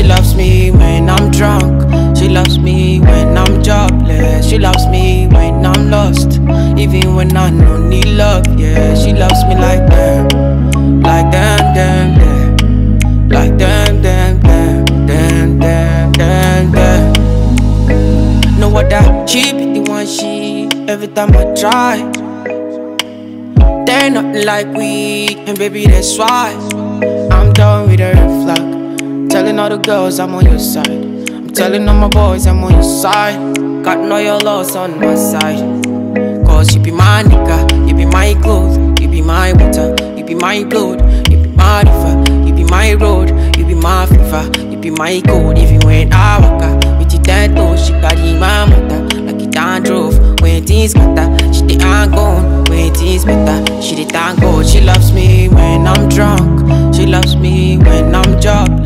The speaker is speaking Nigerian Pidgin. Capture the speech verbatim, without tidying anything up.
loves me when I'm drunk. She loves me when I'm jobless. She loves me when I'm lost, even when I don't need love. Yeah, she loves me like that, like damn, damn, damn, like damn, damn, damn, damn, damn, damn, damn. Know what that she be the one she every time I try. They're nothing like we, and baby that's why I'm done with the red flag. Telling all the girls I'm on your side. I'm telling all my boys I'm on your side. Got no your loss on my side. Cause you be my nigga, you be my clothes, you be my water, you be my blood, you be my river, you be my road, you be my fever, you be my code. Even when I walk out with your dead toes, she carry my mother like it done drove. When things matter, she the ain't gone. When things better, she the thank God. She loves me when I'm drunk. She loves me when I'm job.